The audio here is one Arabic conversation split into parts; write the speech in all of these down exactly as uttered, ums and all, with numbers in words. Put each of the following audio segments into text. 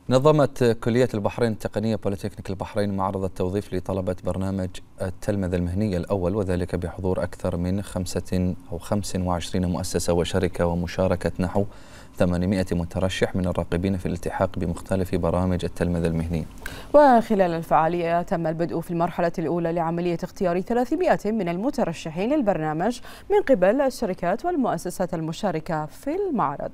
نظمت كلية البحرين التقنية بوليتكنيك البحرين معرض التوظيف لطلبة برنامج التلمذة المهنية الأول، وذلك بحضور أكثر من خمسة أو خمس وعشرين مؤسسة وشركة ومشاركة نحو ثمانمائة مترشح من الراغبين في الالتحاق بمختلف برامج التلمذة المهنية. وخلال الفعالية تم البدء في المرحلة الأولى لعملية اختيار ثلاثمائة من المترشحين للبرنامج من قبل الشركات والمؤسسات المشاركة في المعرض.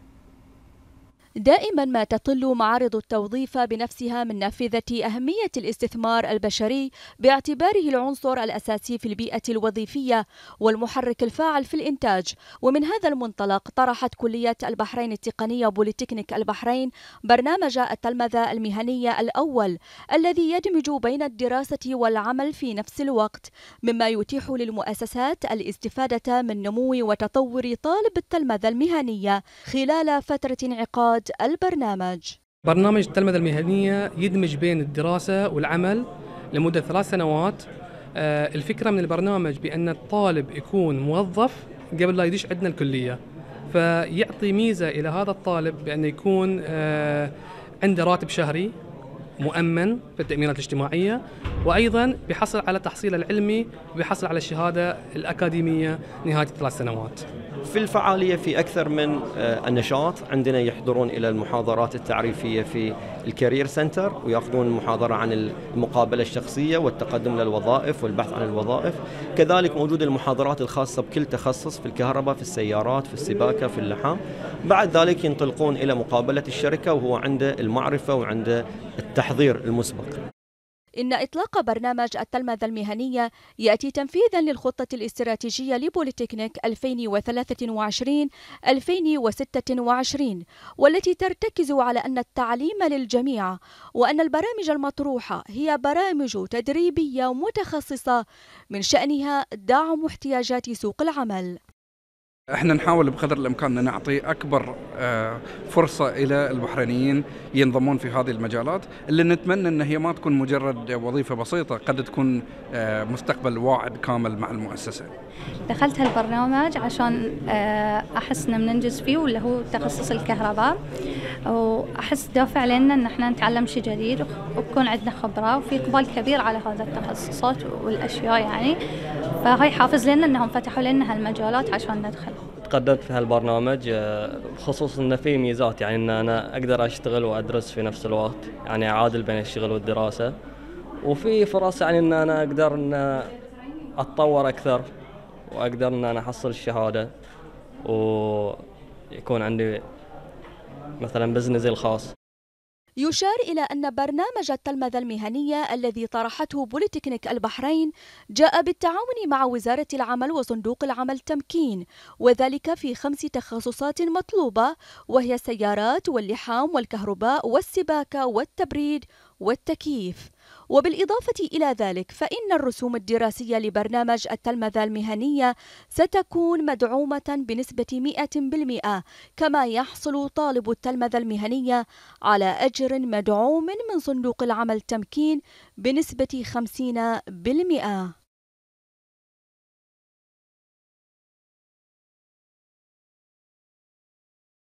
دائما ما تطل معارض التوظيف بنفسها من نافذة أهمية الاستثمار البشري باعتباره العنصر الأساسي في البيئة الوظيفية والمحرك الفاعل في الإنتاج. ومن هذا المنطلق طرحت كلية البحرين التقنية بوليتكنيك البحرين برنامج التلمذة المهنية الأول الذي يدمج بين الدراسة والعمل في نفس الوقت، مما يتيح للمؤسسات الاستفادة من نمو وتطور طالب التلمذة المهنية خلال فترة انعقاد البرنامج. برنامج التلمذة المهنية يدمج بين الدراسة والعمل لمدة ثلاث سنوات. الفكرة من البرنامج بأن الطالب يكون موظف قبل لا يدش عندنا الكلية، فيعطي ميزة إلى هذا الطالب بأنه يكون عنده راتب شهري مؤمن في التأمينات الاجتماعية، وأيضا بيحصل على تحصيل العلمي وبيحصل على الشهادة الأكاديمية نهاية ثلاث سنوات. في الفعالية في أكثر من النشاط، عندنا يحضرون إلى المحاضرات التعريفية في الكارير سنتر ويأخذون محاضرة عن المقابلة الشخصية والتقدم للوظائف والبحث عن الوظائف. كذلك موجود المحاضرات الخاصة بكل تخصص في الكهرباء، في السيارات، في السباكة، في اللحام. بعد ذلك ينطلقون إلى مقابلة الشركة وهو عنده المعرفة وعنده التحضير المسبق. إن إطلاق برنامج التلمذة المهنية يأتي تنفيذا للخطة الاستراتيجية لبوليتكنيك ألفين وثلاثة وعشرين ألفين وستة وعشرين، والتي ترتكز على أن التعليم للجميع، وأن البرامج المطروحة هي برامج تدريبية متخصصة من شأنها دعم احتياجات سوق العمل. احنا نحاول بقدر الامكان ان نعطي اكبر فرصه الى البحرينيين ينضمون في هذه المجالات، اللي نتمنى ان هي ما تكون مجرد وظيفه بسيطه، قد تكون مستقبل واعد كامل مع المؤسسه. دخلت هالبرنامج عشان احس ان بننجز فيه، واللي هو تخصص الكهرباء، واحس دافع لنا ان احنا نتعلم شيء جديد ويكون عندنا خبره، وفي اقبال كبير على هذا التخصصات والاشياء يعني، فهي حافز لنا انهم فتحوا لنا هالمجالات عشان ندخل. تقدمت في هالبرنامج بخصوص انه في ميزات، يعني ان انا اقدر اشتغل وادرس في نفس الوقت، يعني اعادل بين الشغل والدراسه، وفي فرص يعني ان انا اقدر ان اتطور اكثر واقدر ان انا احصل الشهاده ويكون عندي مثلا بزنسي الخاص. يشار إلى أن برنامج التلمذة المهنية الذي طرحته بوليتكنيك البحرين جاء بالتعاون مع وزارة العمل وصندوق العمل تمكين، وذلك في خمس تخصصات مطلوبة، وهي السيارات واللحام والكهرباء والسباكة والتبريد والتكييف. وبالإضافة إلى ذلك فإن الرسوم الدراسية لبرنامج التلمذة المهنية ستكون مدعومة بنسبة مئة بالمئة، كما يحصل طالب التلمذة المهنية على أجر مدعوم من صندوق العمل تمكين بنسبة خمسين بالمئة.